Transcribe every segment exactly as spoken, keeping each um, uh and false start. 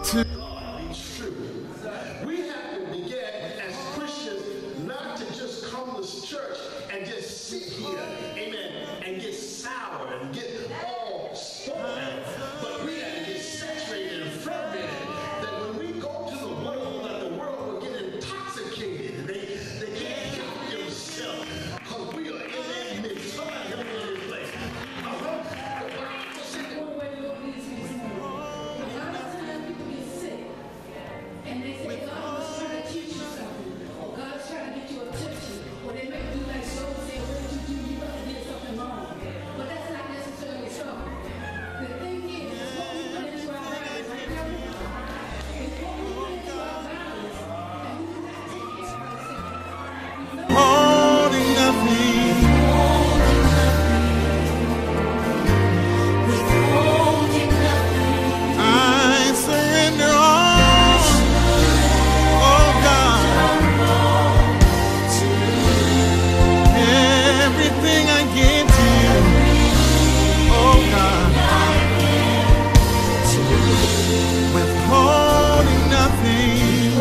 to be true. We have to begin as Christians not to just come to church and just sit here, amen, and get sour and get all spoiled, but we have to get saturated and fermented that when we go to the world, that the world will get intoxicated and they, they can't help themselves because we are in that midst. Somebody help me in this place. Uh-huh. The Bible said that and they say, God was trying to teach you something. Or God's trying to get your attention. Or they make you like so and say, what did you do? You must have did something wrong. But that's not necessarily so. The thing is, it's what we put into our bodies. Right now, it's what we put into our bodies. And we do not take care of ourselves. holding nothing. I surrender all, oh God, everything I give to you, oh God, withholding nothing,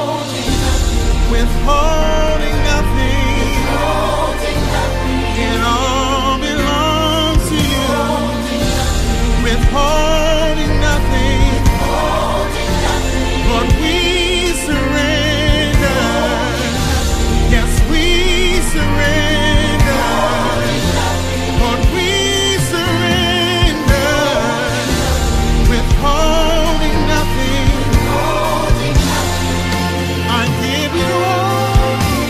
withholding nothing, it all belongs to you, withholding nothing. Lord, we surrender. Yes, we surrender. Lord, we surrender. Withholding nothing. I give you all.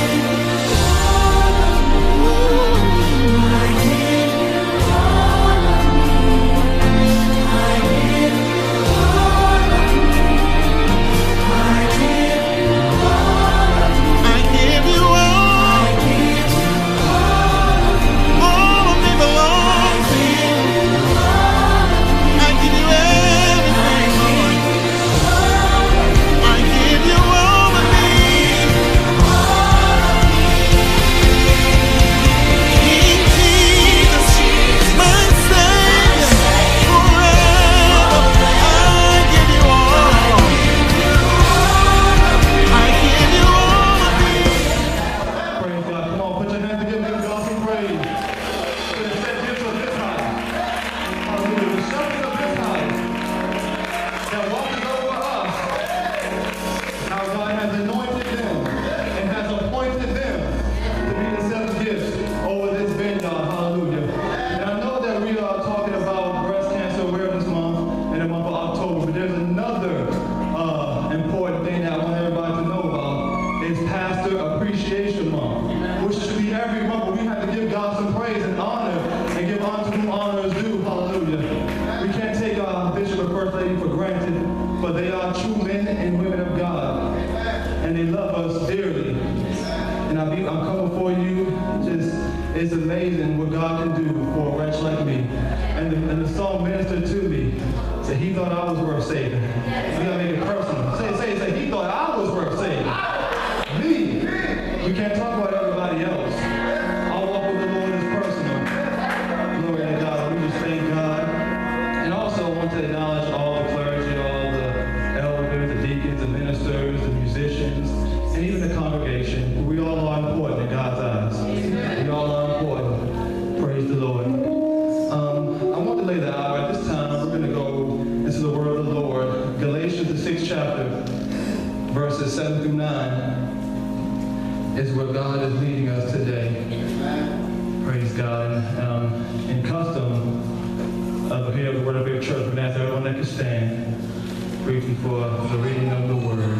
I give you all of me. I give you all of me. I give you all of me. I give you all. I give you all of me. All of me belongs to you. I give you everything, Lord. I give you all of me. King Jesus, my Savior, forever. I give you all. I give you all of me. Praise God. Come on, put your hands together and give God some praise. For the set gifts of this high. Hallelujah. The shouting of this high that watches over us. How God has anointed them and has appointed them to be the seven gifts over this vineyard. Hallelujah. And I know that we are talking about Breast Cancer Awareness Month in the month of October, but there's another uh, important thing that I want everybody to know about. It's Pastor Appreciation Month, which should be every month, but we have to give God some praise and honor and give honor to whom honor is due. Hallelujah. We can't take our Bishop and First Lady for granted, but they are true men and women of God, and they love us dearly. And I be, I'm coming for you. Just, it's amazing what God can do for a wretch like me. And the, and the song ministered to me. Said he thought I was worth saving. We gotta make it personal. Say, say, say, he thought I was worth saving. Me. We can't talk about everybody else. Our walk with the Lord is personal. Glory to God. We just thank God. And also I want to acknowledge all the clergy, all the elders, the deacons, the ministers, the musicians, and even the congregation. We all are important in God's eyes. We all are important. Praise the Lord. Um, I want to lay that out. At this time, we're going to go into the word of the Lord. Galatians, the sixth chapter, verses seven through nine, is where God is leading us today. Praise God. Um, in custom of here at the Word of Big Church, we ask everyone that can stand briefly for the reading of the Word.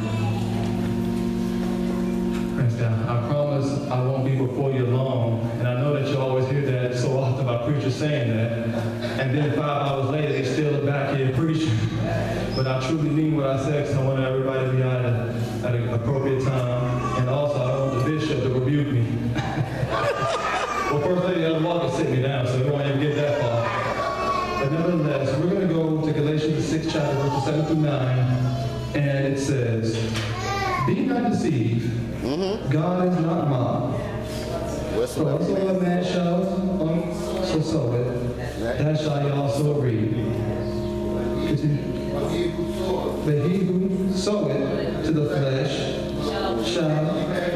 Praise God. I promise I won't be before you long, and I know that you always hear that so often by preachers saying that, and then five hours later they still are back here preaching. But I truly mean what I said, because I want everybody to be out at, at an appropriate time, and also I don't want the bishop to rebuke me. Well, First Lady Elder Walker sit me down, so we won't even get that far. But nevertheless, we're going to go to Galatians, the sixth chapter, verses seven through nine, and it says, "Be not deceived, Mm-hmm. God is not mocked. Whistle. For whatsoever a man shall so sow it, that shall he also reap." Continue. But he who soweth to the flesh shall,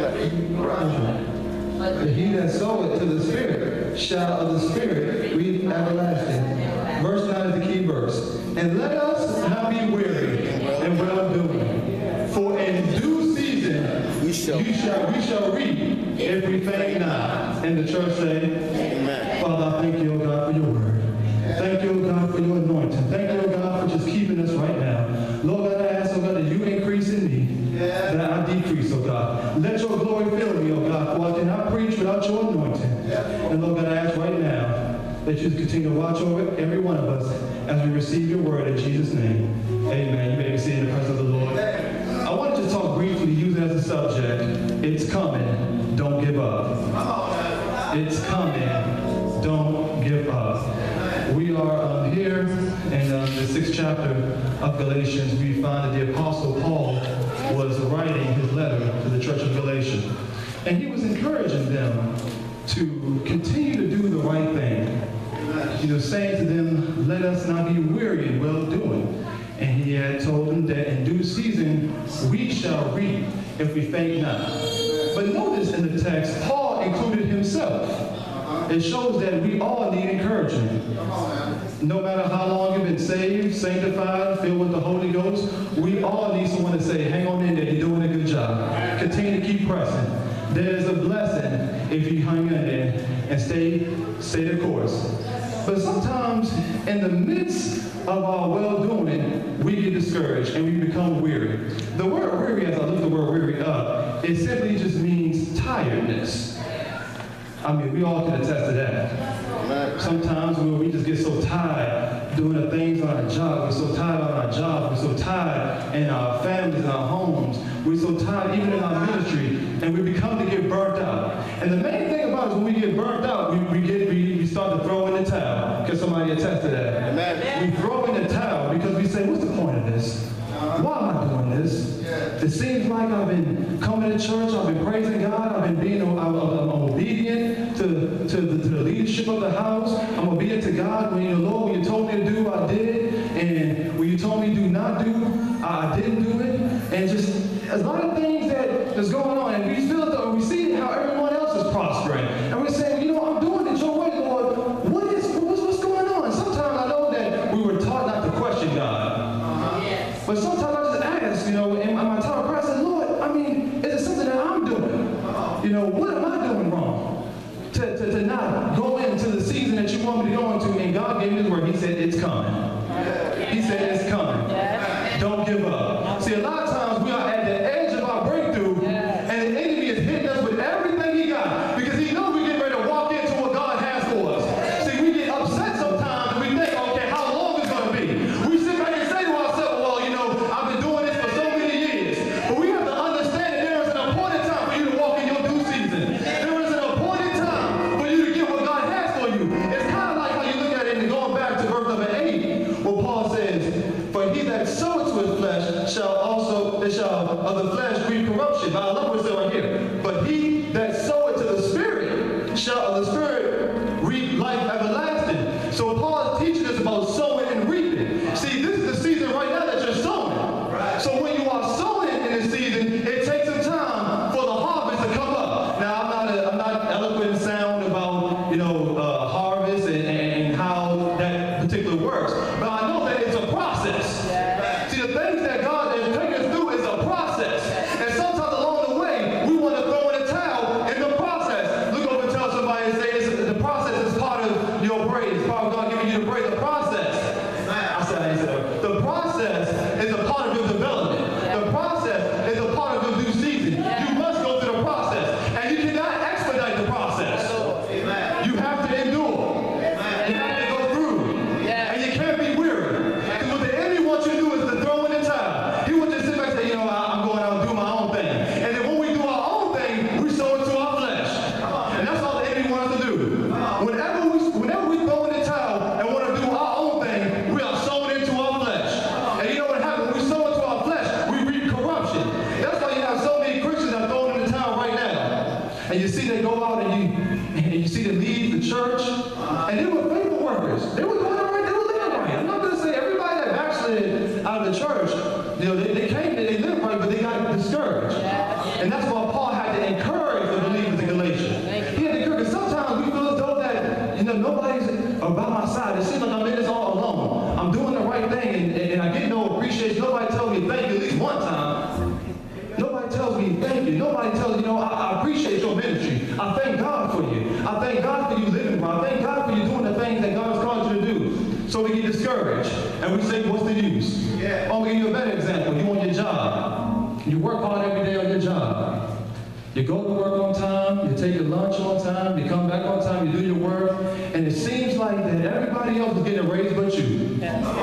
but he that soweth to the Spirit shall of the Spirit reap everlasting. Verse nine is the key verse. And let us not be weary in well doing, for in due season we shall, you shall, we shall reap if we faint not. And the church say, Amen. Father, I thank you, O God, for your word. Thank you, O God, for your anointing. Thank you, O God, for just keeping us right now. Lord God, I ask, O God, that you increase in me, that I decrease, O God. Let your glory fill me, O God, for I cannot preach without your anointing. And Lord God, I ask right now that you continue to watch over every one of us as we receive your word in Jesus' name. Amen. You may be seeing the presence of the Lord. I wanted to talk briefly, use it as a subject. It's coming. Don't give up. It's coming. Don't give up. We are um, here in um, the sixth chapter of Galatians. We find that the Apostle Paul was writing his letter to the church of Galatia. And he was encouraging them to continue to do the right thing. You know, saying to them, let us not be weary in well-doing. And he had told them that in due season we shall reap if we faint not. But notice in the text, Paul included himself. It shows that we all need encouragement. No matter how long you've been saved, sanctified, filled with the Holy Ghost, we all need someone to say, hang on in there, you're doing a good job. Continue to keep pressing. There's a blessing if you hang in there and stay, stay the course. But sometimes in the midst of our well-doing, we get discouraged and we become weary. The word weary, as I look the word weary up, it simply just means tiredness. I mean, we all can attest to that. Sometimes when we just get so tired doing the things on our job, we're so tired on our job, we're so tired in our families, in our homes, we're so tired even in our ministry, and we become to get burnt out. And the main thing about it is when we get burnt out, we, we get we, we start to throw in the towel. Can somebody attest to that? Amen. We throw in the towel because we say, what's the point of this? Why am I doing this? It seems like I've been coming to church, I've been praising God, I've been being I'm, I'm, I'm obedient to, to, the, to the leadership of the house. I'm obedient to God. When you know, Lord, when you told me to do, I did. And when you told me do not do, I didn't do it. And just a lot of things that is going on. And we feel it, we see how everyone else is prospering. And we're saying, you know, I'm doing it your way, Lord. What is, what's, what's going on? Sometimes I know that we were taught not to question God. But sometimes I just ask, you know, in my time of prayer, I said, Lord, I mean, is it something that I'm doing? You know, what am I doing wrong? To, to, to not go into the season that you want me to go into, and God gave me his word. He said, it's coming. He said, it's coming. Don't give up. See, a lot of times we are at the edge of our breakthrough, and the enemy is hitting us with everything he got, because he knows we're getting ready to walk into what God has for us. See, we get upset sometimes, and we think, okay, how long is it going to be? We sit back and say to ourselves, well, you know, I've been doing this for so many years. But we have to understand that there is an appointed time for you to walk in your due season. There is an appointed time for you to get what God has for you. It's kind of like how you look at it and going back to verse number eight, where Paul says, for he that soweth to his flesh shall also, it shall of the flesh reap corruption. Now I love what it says right here. But he that soweth to the Spirit shall of the Spirit reap life everlasting. So Paul is teaching us about sowing and reaping. See, this is the season right now that you're sowing. So when you are sowing in this season, it takes some time for the harvest to come up. Now I'm not a, I'm not eloquent and sound about, you know, uh, harvest and, and how that particular works, but I know that it's a process. See, the things that God is taking us through is a process, and sometimes along the way we want to throw in a towel in the process. Look over and tell somebody and say, it's, discouraged. And that's why Paul had to encourage the believers in Galatia. He had to encourage, because sometimes we feel as though that, you know, nobody's about my side. It seems like I'm in this all alone. I'm doing the right thing, and, and, and I get no appreciation. Nobody tells me thank you at least one time. Nobody tells me thank you. Nobody tells me, you know, I, I appreciate your ministry. I thank God for you. I thank God for you living for. I thank God for you doing the things that God has called you to do. So we get discouraged, and we say, what's the use? Yeah. I'm going to give you a better example. You on your job. You work hard every day on your job. You go to work on time, you take your lunch on time, you come back on time, you do your work, and it seems like that everybody else is getting a raise but you.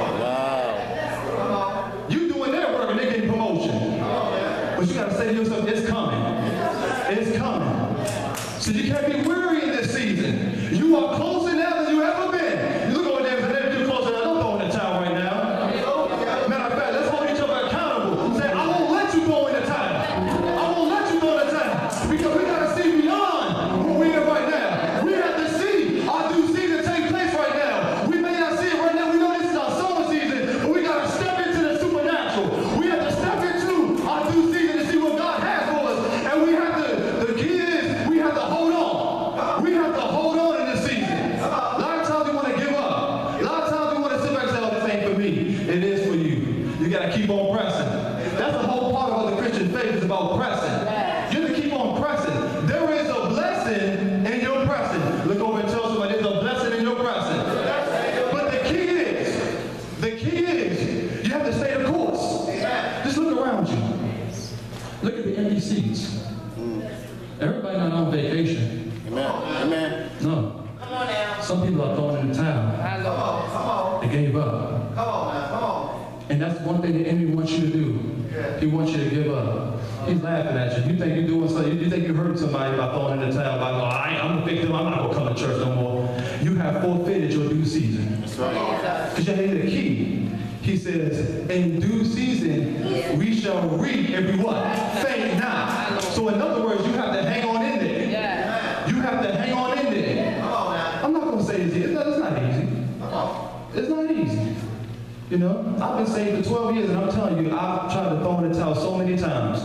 Wow. You doing their work and they're getting promotion. But you got to say to yourself, it's coming. It's coming. So you can't be weary in this season. You are closer now than you ever been. You look over there and say, they're closer than I'm throwing the towel right now. Matter of fact, let's hold each other accountable. Say, I won't let you go in the towel. I won't let you go in the towel. Because we got to see beyond what we're in right now. We have to see our due season take place right now. We may not see it right now. We know this is our summer season, but we got to step into the supernatural. We have to step into our due season to see what God has for us. And we have to, the key is, we have to hold on. We have to hold on in this season. A lot of times we want to give up. A lot of times we want to sit back and say, oh, this ain't for me. It is for you. You got to keep on pressing. That's the whole part of what the Christian faith is about, pressing. You have to keep on pressing. There is a blessing in your pressing. Look over and tell somebody there's a blessing in your pressing. But the key is, the key is, you have to stay the course. Just look around you. Look at the empty seats. Everybody not on vacation. Amen. Amen. No. Come on now. Some people are throwing in the towel. Come on, come on. They gave up. Come on now, come on. And that's one thing the enemy wants you to do. He wants you to give up. He's laughing at you. You think you're doing something. You think you hurt somebody by throwing in the towel, by going, I, I'm a victim. I'm not going to come to church no more. You have forfeited your due season. That's right. Because you need a key. He says, in due season, we shall reap if we what? Faint not. So in other words, you have to hang on in there. You have to hang on in there. I'm not going to say it's easy. It's not, it's not easy. It's not easy. You know, I've been saved for twelve years, and I'm telling you, I've tried to throw in the towel so many times.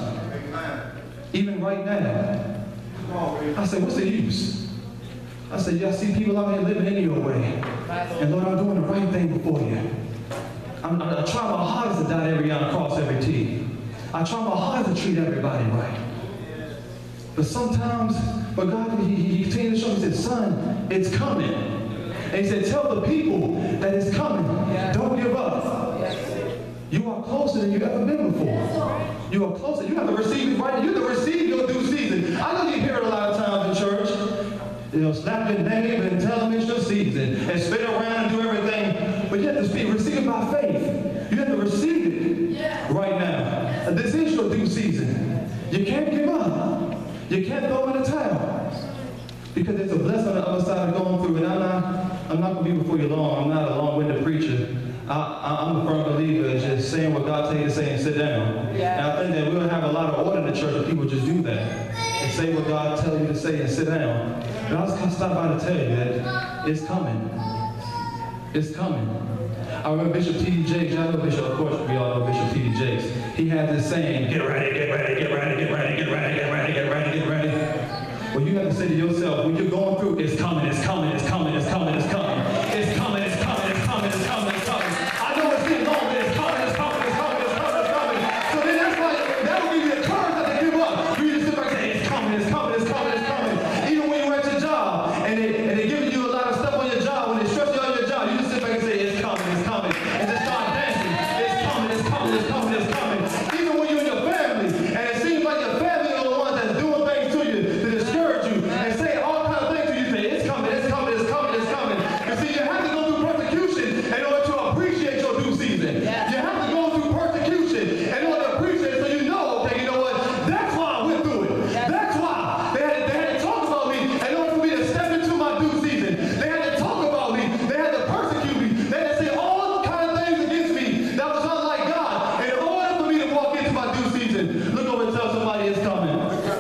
Even right now. I said, what's the use? I said, yeah, I see people out here living any old way. And Lord, I'm doing the right thing before you. I'm, I, I try my hardest to dot every I, cross every T. I try my hardest to treat everybody right. But sometimes, but God, he, he continued to show me, he said, son, it's coming. And he said, tell the people that it's coming. Don't give up. You are closer than you've ever been before. You are closer. You have to receive it right. You have to receive your due season. I know you hear it a lot of times in church. You know, slap your name and tell them it's your season. And spin around and do everything. But you have to speak, receive it by faith. You have to receive it right now. This is your due season. You can't give up. You can't throw in the towel. Because there's a blessing on the other side of going through. And I'm not, I'm not going to be before you long. I'm not a long-winded preacher. I, I, I'm a firm believer in just saying what God tells you to say and sit down. Yeah. And I think that we'll have a lot of order in the church if people just do that. And say what God tells you to say and sit down. And I was going to stop by to tell you that it's coming. It's coming. I remember Bishop T D Jakes. I know Bishop, of course, we all know Bishop T D Jakes. He had this saying, get ready, get ready, get ready, get ready, get ready, get ready, get ready, get ready. Well, you have to say to yourself, when you're going through, it's coming, it's coming, it's coming, it's coming, it's coming. It's coming, it's coming, it's coming, it's coming, it's coming. I know it's getting long, but it's coming, it's coming, it's coming, it's coming, it's coming. So then that's why, that will give you the courage not to give up. You just sit back and say, it's coming, it's coming, it's coming, it's coming. Even when you're at your job, and they, and they're giving you a lot of stuff on your job, when they stress you on your job, you just sit back and say, it's coming, it's coming. And just start dancing. It's coming, it's coming, it's coming, it's coming. Even when you're in your family, and it seems like your family are the ones that's doing things to you to discourage you, and say all kinds of things to you, you say, it's coming, it's coming, it's coming, it's coming. You see, you have to go through persecution in order to appreciate your due season. You have to go through persecution in order to appreciate it, so you know, okay, you know what, that's why I went through it. That's why they had, they had to talk about me in order for me to step into my due season. They had to talk about me. They had to persecute me. They had to say all kinds of things against me that was unlike God in order for me to walk into my due season. Look over and tell somebody it's coming.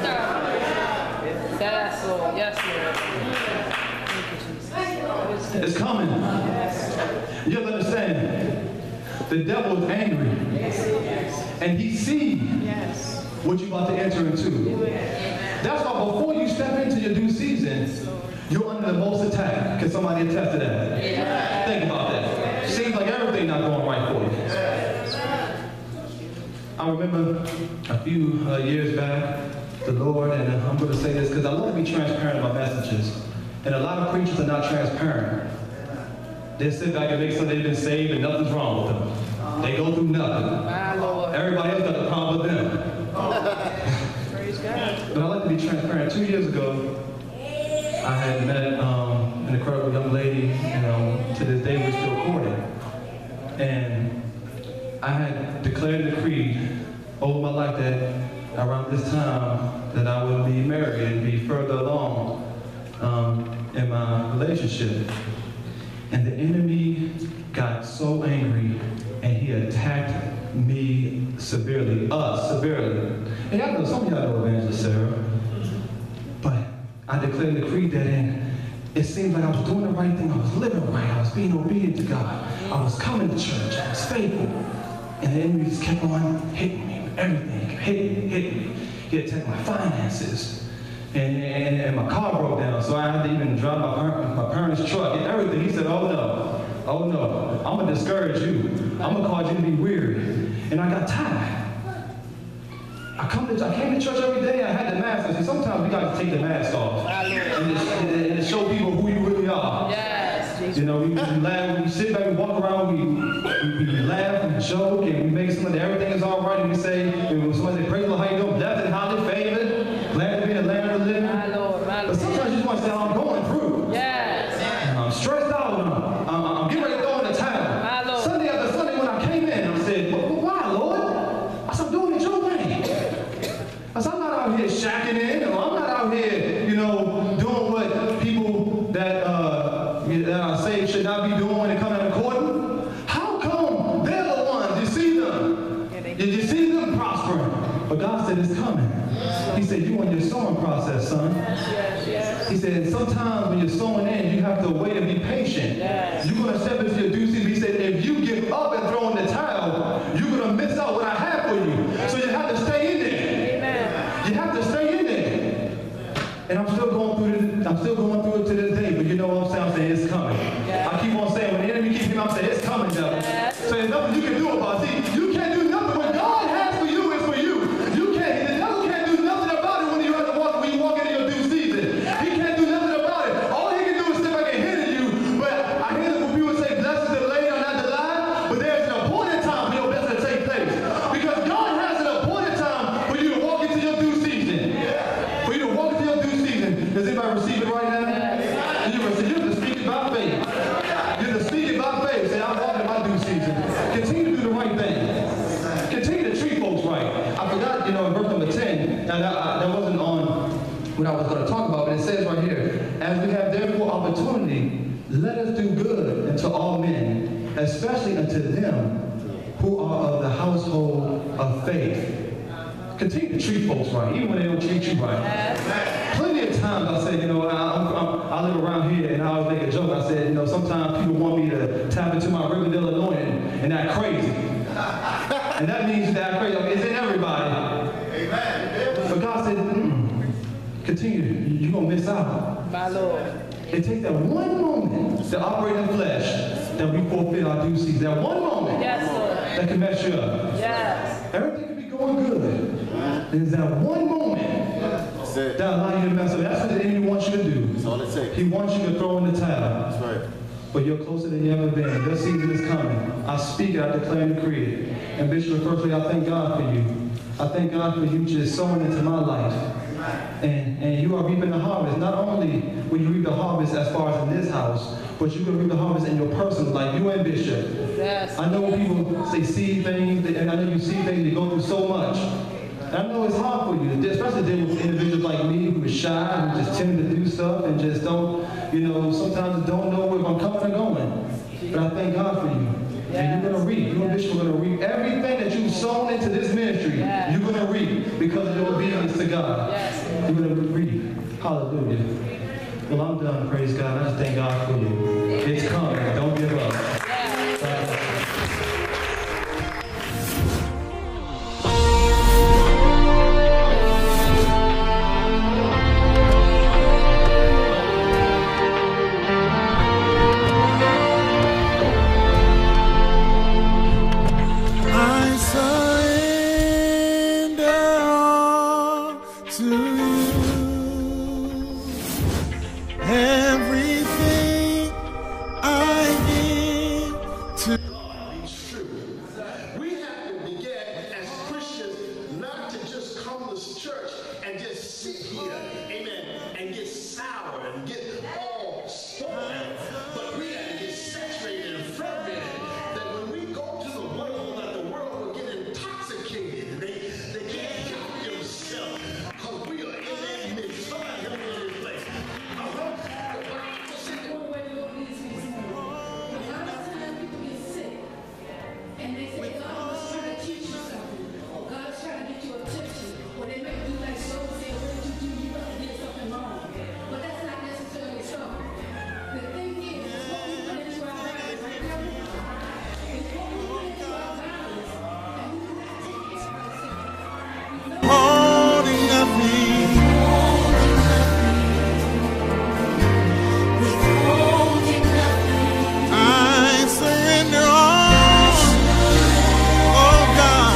Yes, Lord. Yes, Lord. It's coming. You have to understand, the devil is angry. And he sees what you're about to enter into. That's why before you step into your due season, you're under the most attack. Can somebody attest to that? Yeah. Think about that. Seems like everything not going right for you. I remember a few uh, years back, the Lord, and I'm going to say this because I love to be transparent about messages. And a lot of preachers are not transparent. They sit back and make sure they've been saved and nothing's wrong with them. They go through nothing. Everybody else got a problem with them. But I like to be transparent. Two years ago, I had met um, an incredible young lady, and um, to this day we're still courting. And I had declared and decreed over my life that around this time that I would be married and be further along um, in my relationship. And the enemy got so angry and he attacked me severely, us severely. And y'all know, some of y'all know Evangelist Sarah. But I declared and decreed that, and it seemed like I was doing the right thing. I was living right. I was being obedient to God. I was coming to church. I was faithful. And the enemy just kept on hitting me with everything. Hitting me, hitting me. He attacked my finances. And, and, and my car broke down, so I had to even drive my, my parents' truck and everything. He said, oh no, oh no, I'm gonna discourage you. I'm gonna cause you to be weary. And I got tired. I, come to, I came to church every day, I had the mask on. See, sometimes we got to take the mask off and to, and to show people who you really are. Yes. You know, we, we laugh, we sit back, we walk around, we, we, we laugh, we joke, and we make somebody, everything is all right, and we say, when somebody say, praise the Lord, how you doing? Blessed and highly favored, glad to be in the land of the living. My Lord, my Lord. But sometimes you just want to say, I'm going through. Yes. I'm stressed out, I'm, I'm, I'm getting ready to go in the town. My Lord. Sunday after Sunday when I came in, I said, well, why, Lord? I said, I'm doing it your way. I said, I'm not out here shacking in, or I'm not out here, you know, doing what people that, uh, that are saved should not be doing when they come out of court. How come they're the ones, you see them, you, you see them prospering, but God said it's coming. He said, you on your sowing process, son. He said, sometimes when you're sowing in, you have to wait and be patient. You're going to step into your due season. He said, if you give up and throw in the towel, you're going to miss out what I have for you. So you have to stay in there. You have to stay in there. And I'm still going through it. I'm still going through it to this day. But you know what I'm saying? I'm saying it's coming. I keep on saying, when the enemy keeps me, I'm saying it's coming, devil. So there's nothing you can do about it. See, you can't do nothing. What God has for you is for you. You can't. The devil can't do nothing about it when you have to walk, when you walk into your due season. He can't do nothing about it. All he can do is sit back and hit at you. But I hear some people say, blessings are delayed are not denied. But there's an appointed time for your blessing to take place. Because God has an appointed time for you to walk into your due season. For you to walk into your due season. Does anybody receive it right now? You receive, you have to speak it by faith. You have to speak it by faith. Say, I'm walking in my due season. Continue to do the right thing. Continue to treat folks right. I forgot, you know, in verse number ten, now that, uh, that wasn't on what I was going to talk about, but it says right here, as we have therefore opportunity, let us do good unto all men, especially unto them who are of the household of faith. Continue to treat folks right, even when they don't treat you right. Plenty of times I say, you know, I, I'm, I'm, I live around here, and I always make a joke. I said, you know, sometimes people want me to tap into my Riverdale anointing and act crazy. And that means that act crazy. I mean, it's in everybody. Amen. But God said, mm, continue. You're going to miss out. My Lord. It takes that one moment to operate in the flesh that we fulfill our due season. That one moment yes, Lord. That can mess you up. Yes. Everything can be going good. There's that one moment that allows you to mess up. That's what the enemy wants you to do. That's all it takes. He wants you to throw in the towel. That's right. But you're closer than you ever been. Your season is coming. I speak it, I declare and decree it. And Bishop, firstly, I thank God for you. I thank God for you just sowing into my life. And, and you are reaping the harvest. Not only will you reap the harvest as far as in this house, but you're going to reap the harvest in your personal life. You and Bishop. Yes. I know when people say see things, and I know you see things, they go through so much. And I know it's hard for you, especially dealing with individuals like me who are shy, who just tend to do stuff and just don't, you know, sometimes don't know if I'm coming or going. But I thank God for you. Yes. And you're going to reap. You and Bishop are going to reap everything that you've sown into this ministry. Yes. You're going to reap because of your obedience to God. Yes. You're going to reap. Hallelujah. Well, I'm done. Praise God. I just thank God for you. It's coming. Don't give up. Yes. God. this church and just sit here, amen, and get sour and get all spoiled. But we have to get saturated and fermented that when we go to the world, that the world will get intoxicated. They, they can't help themselves because we are in that midst. Somebody help me in this place. Uh-huh. The Bible said, One way the Lord leads me this morning. A lot of times people get sick, and they say, God was trying to teach you something. God's trying to get your attention. Or they make you like so and say, what did you do? You must have did something wrong. But that's not necessarily so. The thing is, it's what we put into our bodies, right, Kevin? It's what we put into our bodies, and we cannot take care of ourselves. We know Holding nothing, withholding nothing. I surrender all, oh God.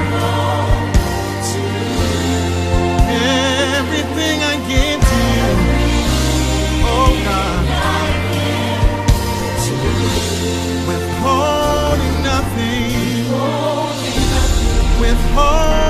Everything I give to you, oh God. Withholding nothing, withholding